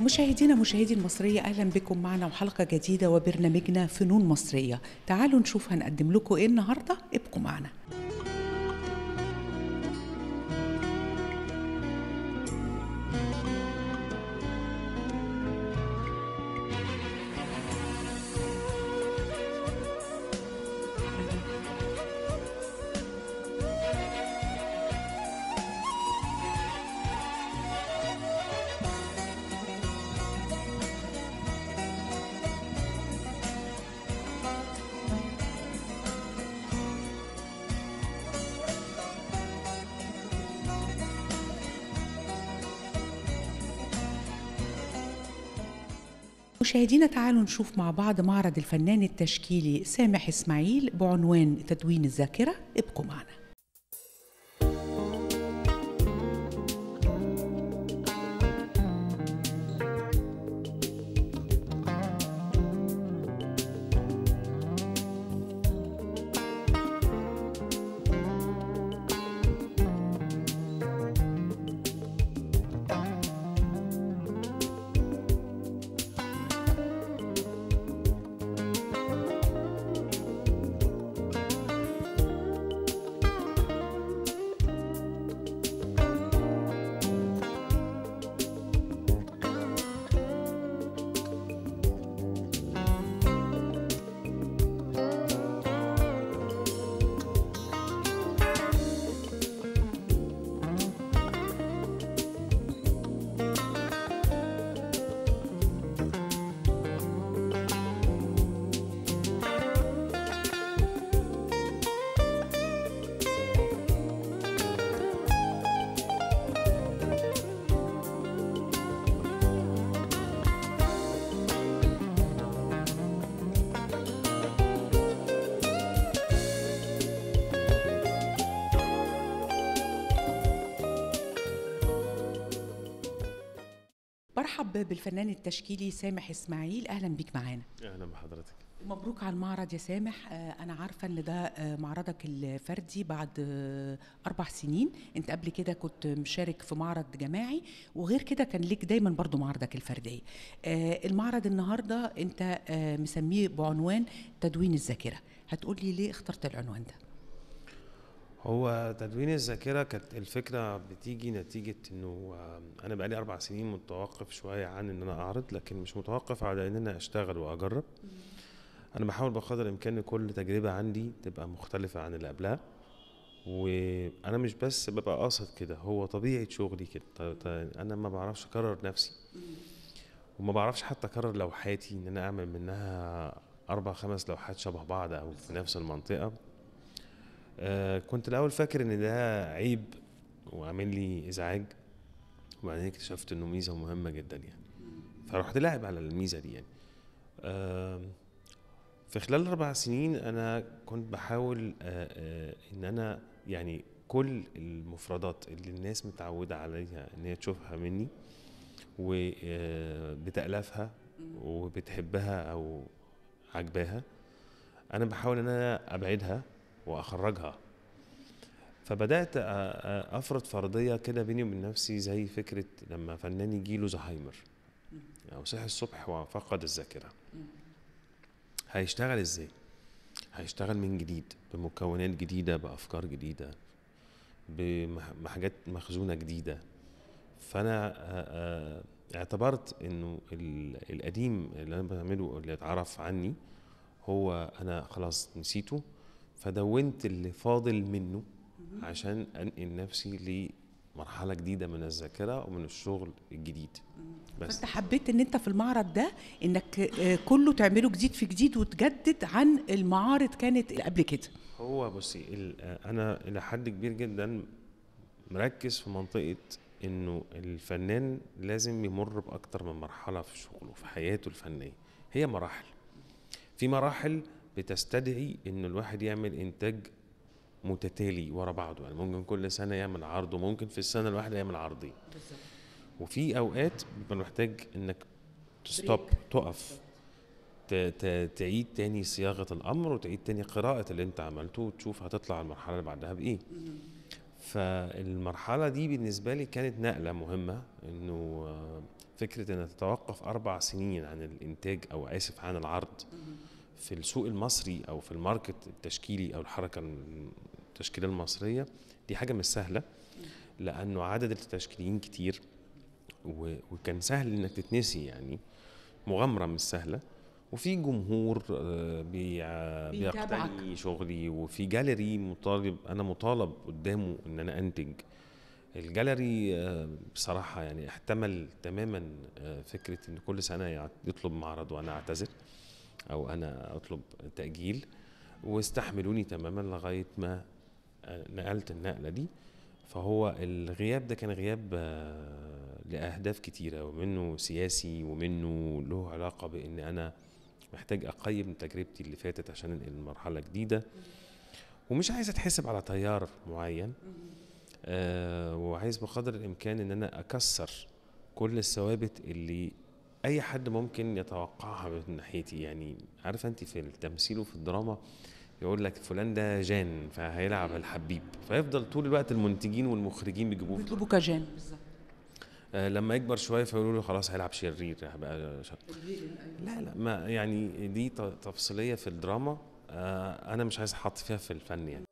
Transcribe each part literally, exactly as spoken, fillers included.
مشاهدينا مشاهدي المصرية، أهلا بكم معنا وحلقة جديدة وبرنامجنا فنون مصرية. تعالوا نشوف هنقدم لكم إيه النهاردة، ابقوا معنا. مشاهدينا تعالوا نشوف مع بعض معرض الفنان التشكيلي سامح إسماعيل بعنوان تدوين الذاكرة. ابقوا معنا. برحب بالفنان التشكيلي سامح إسماعيل، أهلا بيك معانا. أهلا بحضرتك. مبروك على المعرض يا سامح. أنا عارفة إن ده معرضك الفردي بعد أربع سنين. أنت قبل كده كنت مشارك في معرض جماعي، وغير كده كان ليك دايما برضو معرضك الفردي. المعرض النهاردة أنت مسميه بعنوان تدوين الذاكرة، هتقولي ليه اخترت العنوان ده؟ هو تدوين الذاكرة كانت الفكرة بتيجي نتيجة انه انا بقالي اربع سنين متوقف شوية عن ان انا اعرض، لكن مش متوقف على ان انا اشتغل واجرب. انا بحاول بقدر الامكان كل تجربة عندي تبقى مختلفة عن اللي قبلها، وانا مش بس ببقى قاصد كده، هو طبيعة شغلي كده. انا ما بعرفش اكرر نفسي، وما بعرفش حتى اكرر لوحاتي ان انا اعمل منها اربع خمس لوحات شبه بعض او في نفس المنطقة. آه كنت الأول فاكر إن ده عيب وعامل لي إزعاج، وبعدين اكتشفت إنه ميزة مهمة جدا يعني، فرحت لاعب على الميزة دي يعني. آه في خلال الأربع سنين أنا كنت بحاول آه آه إن أنا يعني كل المفردات اللي الناس متعودة عليها إن هي تشوفها مني وبتألفها وبتحبها أو عجباها، أنا بحاول إن أنا أبعدها واخرجها. فبدات افرض فرضيه كده بيني وبين نفسي، زي فكره لما فنان يجيله زهايمر او صحي الصبح وفقد الذاكره، هيشتغل ازاي؟ هيشتغل من جديد بمكونات جديده، بافكار جديده، بحاجات مخزونه جديده. فانا اعتبرت انه القديم اللي انا بعمله اللي اتعرف عني هو انا خلاص نسيته، فدونت اللي فاضل منه عشان انقل نفسي لمرحله جديده من الذاكره ومن الشغل الجديد. بس فانت حبيت ان انت في المعرض ده انك كله تعمله جديد في جديد وتجدد عن المعارض كانت قبل كده. هو بصي، انا الى حد كبير جدا مركز في منطقه انه الفنان لازم يمر باكتر من مرحله في شغله في حياته الفنيه. هي مراحل، في مراحل بتستدعي ان الواحد يعمل انتاج متتالي ورا بعضه، يعني ممكن كل سنه يعمل عرض، وممكن في السنه الواحده يعمل عرضين. وفي اوقات بيبقى محتاج انك تستوب، تقف، تعيد تاني صياغه الامر وتعيد تاني قراءه اللي انت عملته وتشوف هتطلع المرحله اللي بعدها بايه. فالمرحلة دي بالنسبة لي كانت نقلة مهمة، انه آه، فكرة ان تتوقف اربع سنين عن الانتاج او اسف عن العرض في السوق المصري او في الماركت التشكيلي او الحركة التشكيلية المصرية، دي حاجة مش سهلة، لانه عدد التشكيليين كتير و- وكان سهل انك تتنسي، يعني مغامرة مش سهلة، وفي جمهور آه، بيع- بيتابعك. بيقتني شغلي، وفي جاليري مطالب انا مطالب قدامه ان انا انتج. الجاليري آه، بصراحة يعني احتمل تماما آه، فكرة ان كل سنة يع- يطلب معرض وانا اعتذر او انا اطلب تأجيل، واستحملوني تماما لغاية ما آه، نقلت النقلة دي. فهو الغياب ده كان غياب آه، لأهداف كتيرة، ومنه سياسي ومنه له علاقة بإن أنا محتاج أقيم تجربتي اللي فاتت عشان أنقل المرحلة جديدة، ومش عايز أتحسب على تيار معين. آه وعايز بقدر الإمكان إن أنا أكسر كل الثوابت اللي أي حد ممكن يتوقعها من ناحيتي. يعني عارف أنت في التمثيل وفي الدراما يقول لك فلان ده جان فهيلعب الحبيب، فيفضل طول الوقت المنتجين والمخرجين بيجيبوه في بيطلبوا كجان بالظبط. آه، لما يكبر شويه فيقولوا له خلاص هيلعب شرير هبقى شر. لا لا، ما يعني دي ت- تفصيليه في الدراما، آه، انا مش عايز احط فيها في الفن يعني.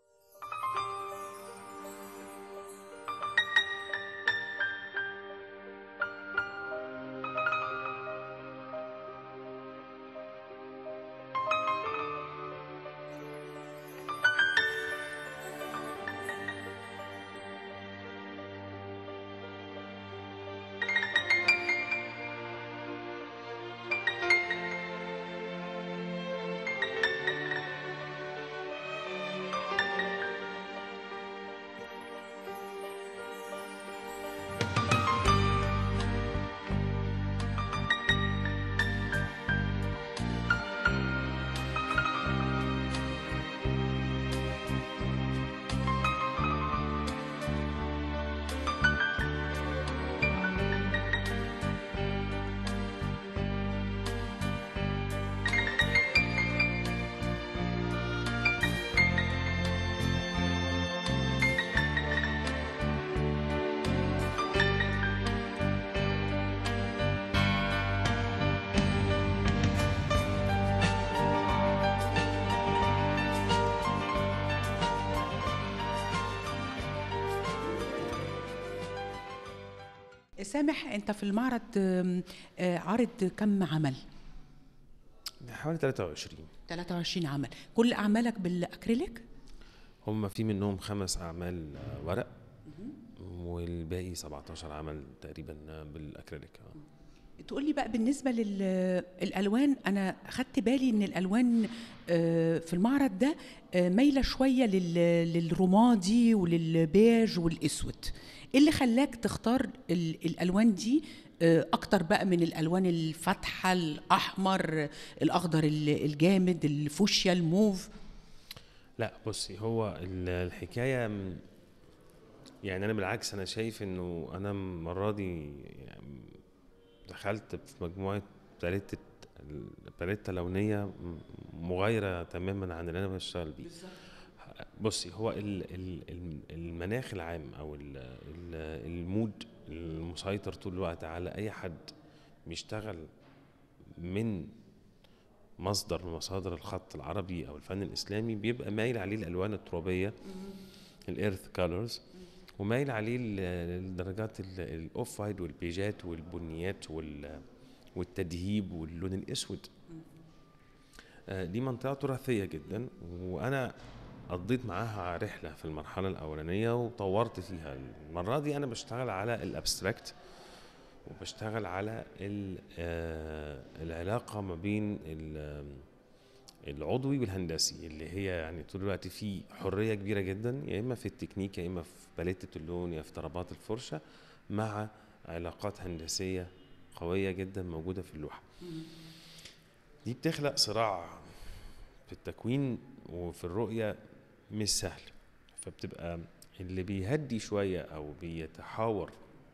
سامح، انت في المعرض آم، آه، عارض كم عمل؟ حوالي ثلاثة وعشرين. ثلاثة وعشرين عمل، كل اعمالك بالاكريليك؟ هم في منهم خمس اعمال آه، ورق، والباقي سبعتاشر عمل تقريبا آه، بالاكريليك. آه. تقول لي بقى بالنسبه للالوان، انا خدت بالي ان الالوان آه، في المعرض ده آه، مايله شويه لل- للرمادي وللبيج والاسود. ايه اللي خلاك تختار ال- الالوان دي آه، اكتر بقى من الالوان الفاتحه، الاحمر، الاخضر ال- الجامد، الفوشيا، الموف؟ لا بصي، هو ال- الحكايه م- يعني انا بالعكس انا شايف انه انا المره دي يعني دخلت في مجموعه باليتة باليتة لونيه م- مغايره تماما عن اللي انا بشتغل بيه. بصي، هو ال- ال- الم- المناخ العام او ال- ال- المود المسيطر طول الوقت على اي حد بيشتغل من مصدر من مصادر الخط العربي او الفن الاسلامي بيبقى مايل عليه الالوان الترابيه، الارث كولرز، ومايل عليه ال- الدرجات ال- الاوف وايد والبيجات والبنيات وال- والتدهيب واللون الاسود. آه، دي منطقه تراثيه جدا، وانا قضيت معاها رحله في المرحله الاولانيه وطورت فيها. المره دي انا بشتغل على الابستراكت، وبشتغل على ال- آه، العلاقه ما بين ال- العضوي والهندسي، اللي هي يعني طول الوقت في حريه كبيره جدا، يا اما في التكنيك يا اما في باليتة اللون يا في ضربات الفرشه، مع علاقات هندسيه قويه جدا موجوده في اللوحه. دي بتخلق صراع في التكوين وفي الرؤيه مش سهل، فبتبقى اللي بيهدي شويه او بيتحاور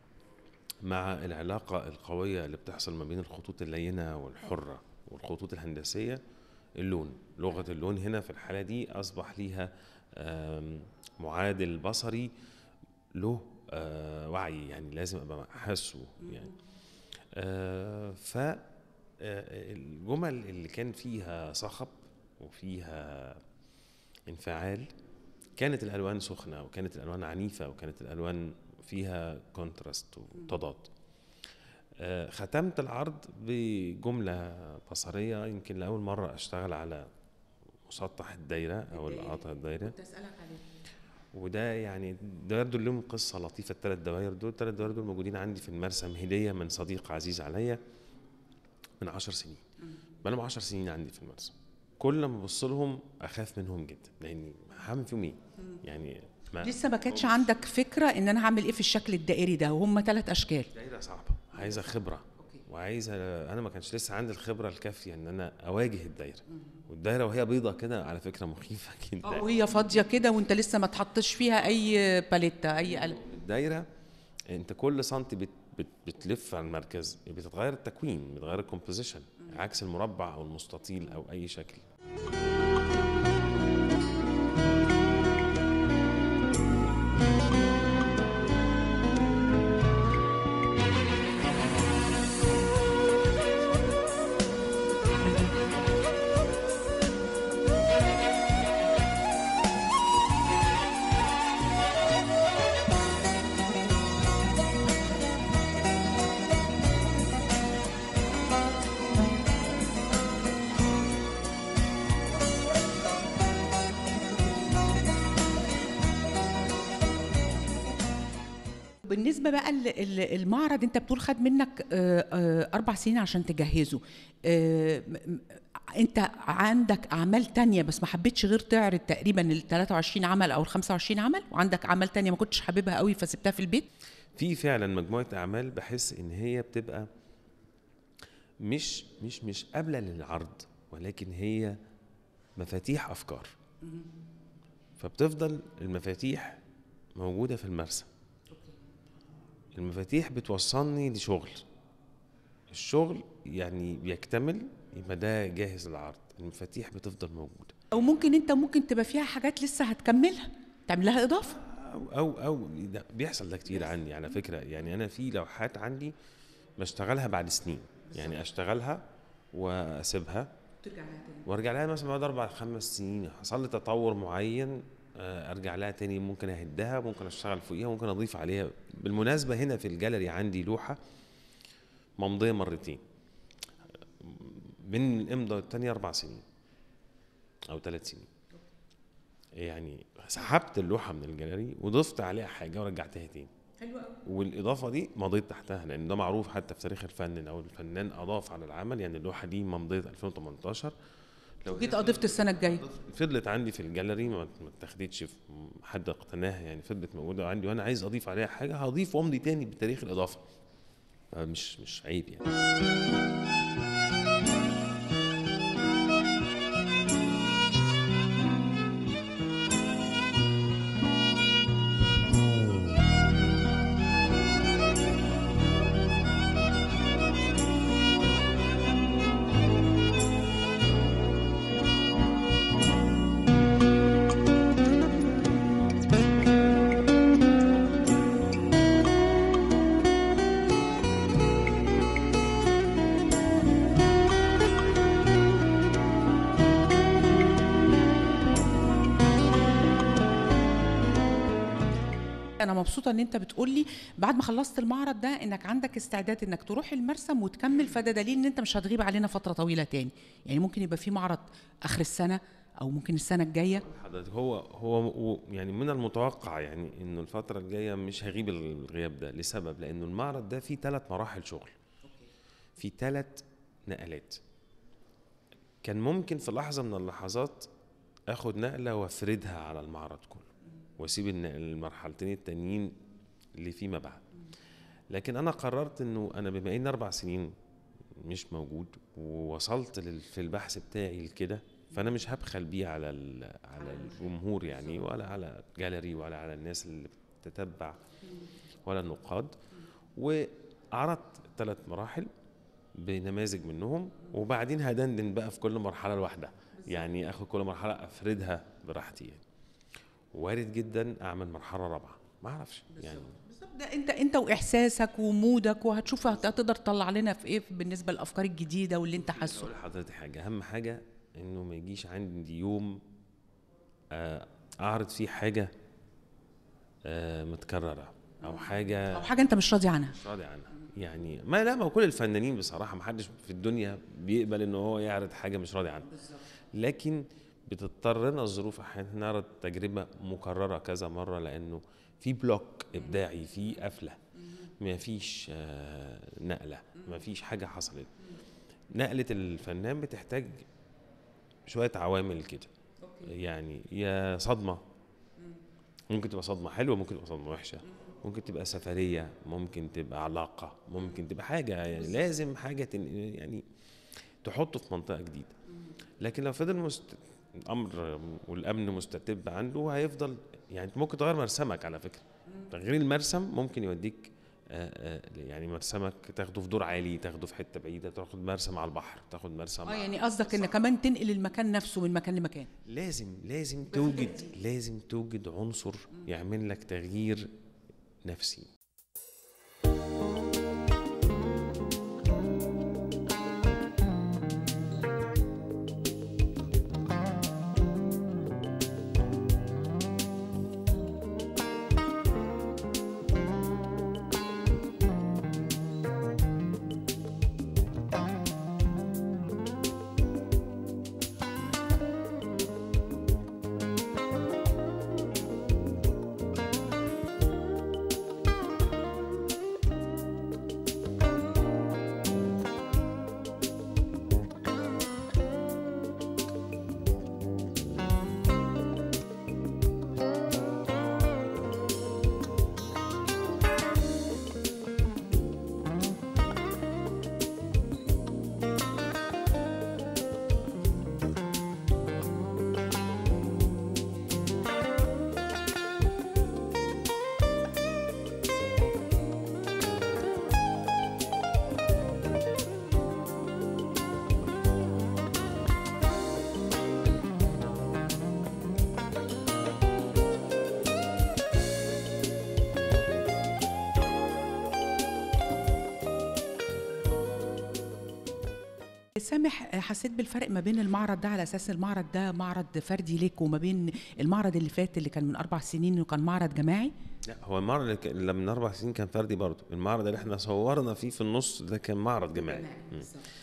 مع العلاقه القويه اللي بتحصل ما بين الخطوط اللينه والحره والخطوط الهندسيه اللون. لغه اللون هنا في الحاله دي اصبح ليها آم، معادل بصري له آه وعي، يعني لازم ابقى حاسه يعني. آه ف آه، الجمل اللي كان فيها صخب وفيها انفعال كانت الالوان سخنه، وكانت الالوان عنيفه، وكانت الالوان فيها كونتراست وتضاد. آه، ختمت العرض بجمله بصريه، يمكن لاول مره اشتغل على مسطح الدايره او القاطع الدايره. كنت اسالك عليه. وده يعني الدوائر دول لهم قصه لطيفه. الثلاث دوائر دول الثلاث دوائر دول موجودين عندي في المرسم هديه من صديق عزيز عليا من عشر سنين. بقالهم عشر سنين عندي في المرسم. كل ما ابص لهم اخاف منهم جدا، لاني هعمل فيهم ايه يعني. ما لسه ما كانتش عندك فكره ان انا هعمل ايه في الشكل الدائري ده، وهم ثلاث اشكال. دايره صعبه، عايزه خبره، وعايزه، انا ما كانش لسه عندي الخبره الكافيه ان انا اواجه الدايره. والدايره وهي بيضه كده على فكره مخيفه جدا، اه وهي فاضيه كده وانت لسه ما تحطش فيها اي باليته اي قلم. الدايره انت كل سنتي بت بت بتلف على المركز بتتغير التكوين، بتتغير الكومبوزيشن، عكس المربع او المستطيل او اي شكل. بالنسبه بقى ال- ال- المعرض، انت بتقول خد منك آه، آه، اربع سنين عشان تجهزه. آه، م- م- انت عندك اعمال تانية بس ما حبيتش غير تعرض تقريبا ال ثلاثة وعشرين عمل او ال خمسة وعشرين عمل، وعندك اعمال تانية ما كنتش حاببها قوي فسبتها في البيت؟ في فعلا مجموعه اعمال بحس ان هي بتبقى مش مش مش قابله للعرض، ولكن هي مفاتيح افكار. فبتفضل المفاتيح موجوده في المرسم. المفاتيح بتوصلني لشغل، الشغل يعني بيكتمل يبقى ده جاهز للعرض، المفاتيح بتفضل موجوده. او ممكن انت ممكن تبقى فيها حاجات لسه هتكملها تعمل لها اضافه. او او او ده بيحصل ده كتير عندي على فكره. يعني انا في لوحات عندي بشتغلها بعد سنين، يعني اشتغلها واسيبها ترجع لها تاني. وارجع لها مثلا بعد اربع خمس سنين حصل لي تطور معين، آه، ارجع لها تاني، ممكن اهدها، ممكن اشتغل فوقيها، ممكن اضيف عليها. بالمناسبه هنا في الجاليري عندي لوحه ممضيه مرتين، من الامضه الثانيه اربع سنين او ثلاث سنين. يعني سحبت اللوحه من الجاليري وضفت عليها حاجه ورجعتها تاني. حلو قوي. والاضافه دي مضيت تحتها، لان ده معروف حتى في تاريخ الفن لو الفنان اضاف على العمل. يعني اللوحه دي ممضيه ألفين وتمنتاشر، لو جيت اضفت السنه الجايه فضلت عندي في الجاليري ما ما اتاخدتش، في حد اقتناها، يعني فضلت موجوده عندي وانا عايز اضيف عليها حاجه هضيف وامضي تاني بتاريخ الاضافه. مش مش عيب يعني. انا مبسوطه ان انت بتقول لي بعد ما خلصت المعرض ده انك عندك استعداد انك تروح المرسم وتكمل، فده دليل ان انت مش هتغيب علينا فتره طويله تاني. يعني ممكن يبقى في معرض اخر السنه او ممكن السنه الجايه. حضرتك هو هو يعني من المتوقع يعني انه الفتره الجايه مش هيغيب الغياب ده، لسبب لانه المعرض ده فيه ثلاث مراحل شغل، في ثلاث نقلات. كان ممكن في لحظه من اللحظات اخد نقله وافردها على المعرض كله واسيب المرحلتين التانيين اللي فيما بعد، لكن انا قررت انه انا بما ان اربع سنين مش موجود ووصلت في البحث بتاعي لكده، فانا مش هبخل بيه على على الجمهور يعني، ولا على جاليري، ولا على الناس اللي بتتبع، ولا النقاد. وعرضت ثلاث مراحل بنماذج منهم، وبعدين هدندن بقى في كل مرحله لوحدها، يعني اخد كل مرحله افردها براحتي يعني. وارد جدا اعمل مرحله رابعه ما اعرفش يعني. بالظبط، ده انت انت واحساسك ومودك، وهتشوف هتقدر تطلع لنا في ايه بالنسبه للافكار الجديده واللي انت حاسه. اقول لحضرتك حاجه، اهم حاجه انه ما يجيش عندي يوم آه، اعرض فيه حاجه آه، متكرره او حاجه او حاجه انت مش راضي عنها. مش راضي عنها. يعني ما لا ما كل الفنانين بصراحه ما حدش في الدنيا بيقبل ان هو يعرض حاجه مش راضي عنها، لكن بتضطرنا الظروف احيانا نعرض تجربه مكرره كذا مره، لانه في بلوك ابداعي، في قفله، ما فيش آه، نقله، ما فيش حاجه حصلت. نقله الفنان بتحتاج شويه عوامل كده، يعني يا صدمه، ممكن تبقى صدمه حلوه، ممكن تبقى صدمه وحشه، ممكن تبقى سفريه، ممكن تبقى علاقه، ممكن تبقى حاجه، يعني لازم حاجه تن... يعني تحطه في منطقه جديده. لكن لو فضل مست... الامر والامن مستتب عنده هيفضل، يعني ممكن تغير مرسمك على فكره. تغيير المرسم ممكن يوديك آآ آآ يعني مرسمك تاخده في دور عالي، تاخده في حته بعيده، تاخد مرسم على البحر، تاخد مرسم اه يعني قصدك ان كمان تنقل المكان نفسه من مكان لمكان. لازم لازم توجد لازم توجد عنصر يعمل لك تغيير نفسي. سامح، حسيت بالفرق ما بين المعرض ده على اساس المعرض ده معرض فردي ليك، وما بين المعرض اللي فات اللي كان من اربع سنين وكان معرض جماعي؟ لا، هو المعرض اللي كان- اللي من اربع سنين كان فردي برضه. المعرض اللي احنا صورنا فيه في النص ده كان معرض جماعي. مم.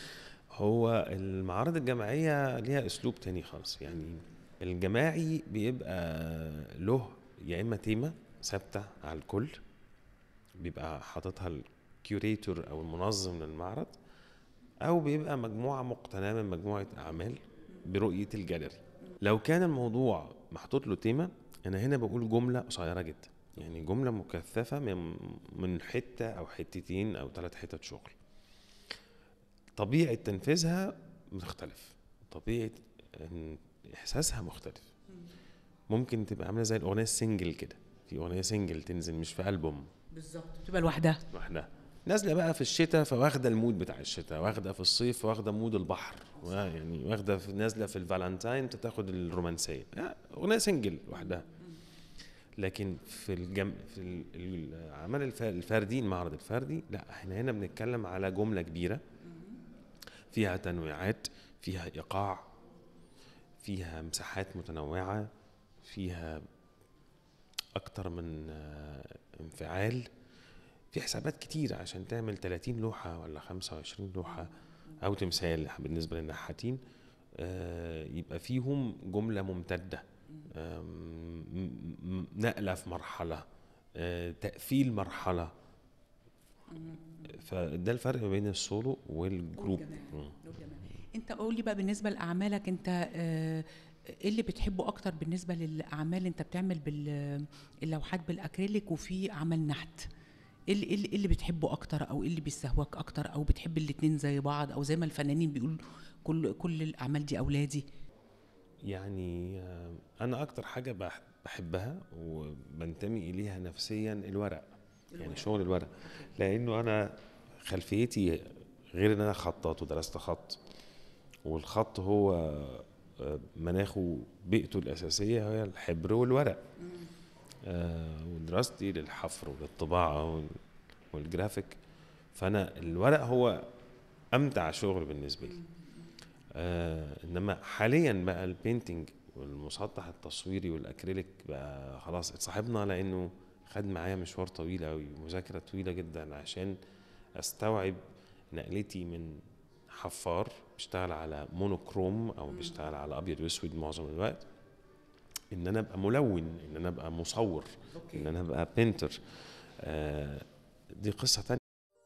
هو المعارض الجماعيه ليها اسلوب تاني خالص. يعني الجماعي بيبقى له يا اما تيمه ثابته على الكل بيبقى حاططها الكيوريتور او المنظم للمعرض، او بيبقى مجموعه مقتناه من مجموعه اعمال برؤيه الجاليري. لو كان الموضوع محطوط له تيمه، انا هنا بقول جمله قصيره جدا، يعني جمله مكثفه من من حته او حتتين او ثلاث حتت شغل. طبيعه تنفيذها مختلف، طبيعه احساسها مختلف. ممكن تبقى عامله زي الاغنيه السنجل كده، في اغنيه سنجل تنزل مش في البوم، بالظبط بتبقى لوحدها لوحدها. نازله بقى في الشتاء فواخده المود بتاع الشتاء، واخده في الصيف واخده مود البحر، يعني واخده في نازله في الفالنتاين تاخد الرومانسيه، اغنيه سنجل لوحدها. لكن في الجم في العمل الفردي، المعرض الفردي، لا احنا هنا بنتكلم على جمله كبيره فيها تنويعات، فيها ايقاع، فيها مساحات متنوعه، فيها اكتر من انفعال، في حسابات كتير عشان تعمل ثلاثين لوحة ولا خمسة وعشرين لوحة أو تمثال بالنسبة للنحاتين، يبقى فيهم جملة ممتدة، نقلة في مرحلة، تقفيل مرحلة. فده الفرق ما بين السولو والجروب. انت قولي بقى بالنسبة لأعمالك، انت ايه اللي بتحبه اكتر بالنسبة للأعمال؟ انت بتعمل باللوحات بالأكريليك وفي عمل نحت، ايه اللي, إيه اللي بتحبه اكتر، او ايه اللي بيستهواك اكتر، او بتحب الاتنين زي بعض، او زي ما الفنانين بيقولوا كل كل الاعمال دي اولادي؟ يعني انا اكتر حاجه بحبها وبنتمي اليها نفسيا الورق، يعني شغل الورق، لانه انا خلفيتي غير ان انا خطاط ودرست خط، والخط هو مناخه بيئته الاساسيه هي الحبر والورق. آه ودراستي للحفر وللطباعه والجرافيك، فانا الورق هو امتع شغل بالنسبه لي. آه انما حاليا بقى البينتينج والمسطح التصويري والاكريليك بقى خلاص اتصاحبنا، لانه خد معايا مشوار طويل قوي ومذاكره طويله جدا عشان استوعب نقلتي من حفار بيشتغل على مونوكروم او بيشتغل على ابيض واسود معظم الوقت، ان انا ابقى ملون، ان انا ابقى مصور، ان انا ابقى بينتر. آه دي قصه تانية.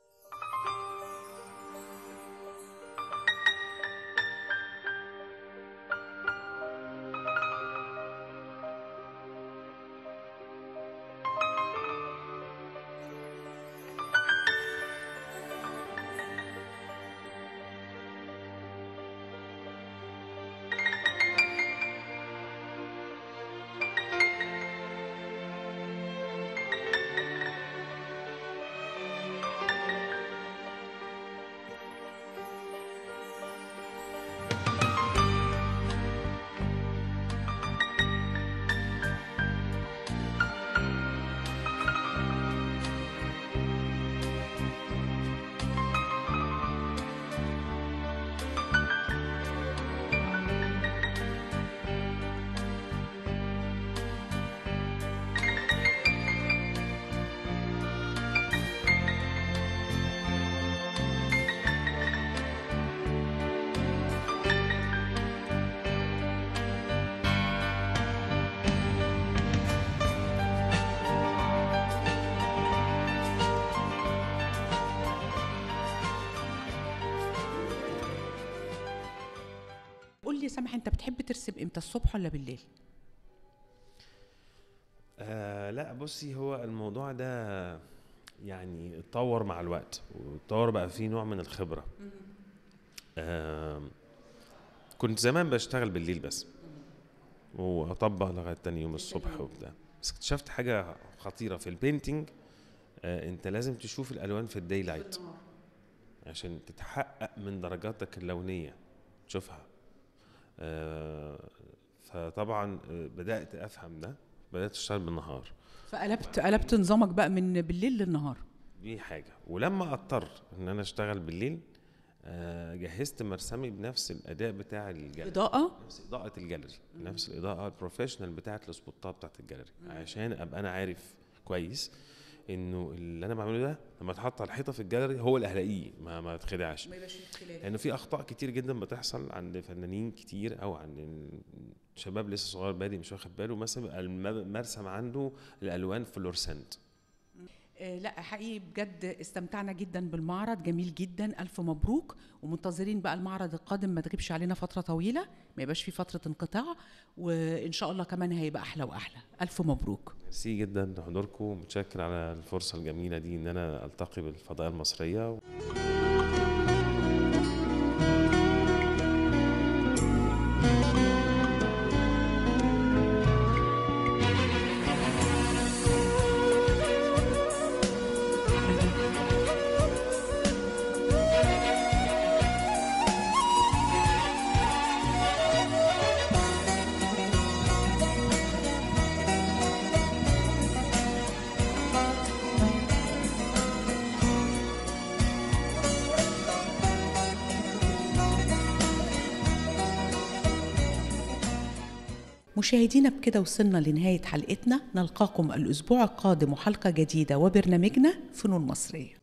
قول لي سامح، انت بتحب ترسم امتى، الصبح ولا بالليل؟ آه لا بصي، هو الموضوع ده يعني اتطور مع الوقت، واتطور بقى فيه نوع من الخبرة. آه كنت زمان بشتغل بالليل بس واطبق لغايه تاني يوم الصبح وبتاع، بس اكتشفت حاجه خطيره في البينتينج. آه انت لازم تشوف الالوان في الداي لايت عشان تتحقق من درجاتك اللونيه تشوفها. آه فطبعا بدات افهم ده، بدات اشتغل بالنهار، فقلبت قلبت نظامك بقى من بالليل للنهار. دي حاجه. ولما اضطر ان انا اشتغل بالليل آه جهزت مرسمي بنفس الاداء بتاع الجاليري، اضاءه نفس اضاءه الجاليري، نفس الاضاءه البروفيشنال بتاعه السبوتات بتاعه الجاليري، عشان ابقى انا عارف كويس انه اللي انا بعمله ده لما اتحط على الحيطه في الجاليري هو اللي هلاقيه، ما ما اتخدعش، ما يبقاش اختلاف. لانه يعني في اخطاء كتير جدا بتحصل عند فنانين كتير او عند شباب لسه صغير بادئ مش واخد باله، مثلا المرسم عنده الالوان فلورسنت. لا حقيقي بجد استمتعنا جدا بالمعرض، جميل جدا، ألف مبروك، ومنتظرين بقى المعرض القادم ما تغيبش علينا فترة طويلة، ما يبقاش في فترة انقطاع، وإن شاء الله كمان هيبقى أحلى وأحلى. ألف مبروك. ميرسي جدا لحضوركم، متشكر على الفرصة الجميلة دي إن أنا ألتقي بالفضاء المصرية. مشاهدينا بكده وصلنا لنهاية حلقتنا، نلقاكم الأسبوع القادم وحلقة جديدة وبرنامجنا فنون مصرية.